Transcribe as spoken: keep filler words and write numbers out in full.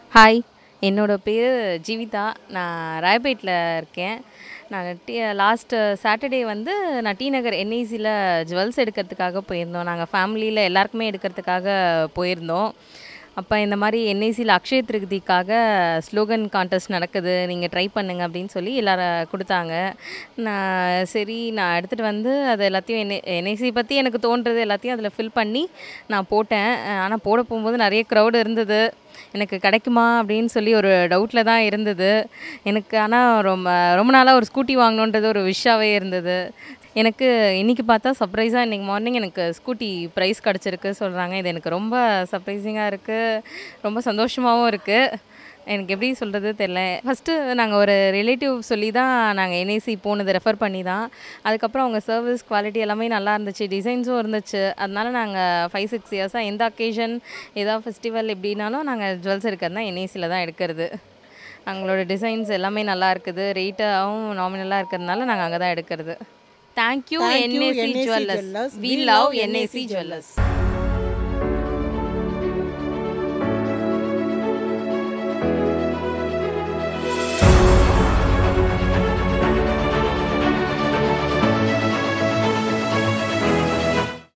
Hi, என்னோட பேர் ஜீவிதா. நான் ராயப்பேட்டில் இருக்கேன். நான் டி லாஸ்ட்டு சாட்டர்டே வந்து நான் டி நகர் என்ஐசியில் ஜுவல்ஸ் எடுக்கிறதுக்காக போயிருந்தோம். நாங்கள் ஃபேமிலியில் எல்லாருக்குமே எடுக்கிறதுக்காக போயிருந்தோம். அப்போ இந்த மாதிரி என்ஐசியில் அக்ஷய திருதிக்காக ஸ்லோகன் கான்டெஸ்ட் நடக்குது, நீங்கள் ட்ரை பண்ணுங்க அப்படின்னு சொல்லி எல்லாரும் கொடுத்தாங்க. நான் சரி நான் எடுத்துகிட்டு வந்து அது எல்லாத்தையும் என்ஐ என்ஐசி பற்றி எனக்கு தோன்றது எல்லாத்தையும் அதில் ஃபில் பண்ணி நான் போட்டேன். ஆனால் போட போகும்போது நிறைய க்ரௌடு இருந்தது. எனக்கு கிடைக்குமா அப்படின்னு சொல்லி ஒரு டவுட்டில் தான் இருந்தது எனக்கு. ஆனால் ரொம்ப ரொம்ப நாளாக ஒரு ஸ்கூட்டி வாங்கணுன்றது ஒரு விஷாவே இருந்தது எனக்கு. இன்றைக்கி பார்த்தா சர்ப்ரைஸாக இன்றைக்கி மார்னிங் எனக்கு ஸ்கூட்டி ப்ரைஸ் கிடச்சிருக்கு சொல்கிறாங்க. இது எனக்கு ரொம்ப சர்ப்ரைசிங்காக இருக்குது, ரொம்ப சந்தோஷமாகவும் இருக்குது. எனக்கு எப்படி சொல்கிறது தெரில. ஃபஸ்ட்டு நாங்கள் ஒரு ரிலேட்டிவ் சொல்லி தான் நாங்கள் என்ஐசி போனது, ரெஃபர் பண்ணி தான். அதுக்கப்புறம் அவங்க சர்வீஸ் குவாலிட்டி எல்லாமே நல்லா இருந்துச்சு, டிசைன்ஸும் இருந்துச்சு. அதனால நாங்கள் ஃபைவ் சிக்ஸ் இயர்ஸாக எந்த அக்கேஷன் ஏதாவது ஃபெஸ்டிவல் எப்படின்னாலும் நாங்கள் ஜுவல்ஸ் எடுக்கிறதுனா என்ஐசியில் தான் எடுக்கிறது. அவங்களோட டிசைன்ஸ் எல்லாமே நல்லா இருக்குது, ரேட்டாகவும் நாமினலாக இருக்கிறதுனால நாங்கள் அங்கே தான் எடுக்கிறது. Thank you NIC jewellers. We love NIC jewellers.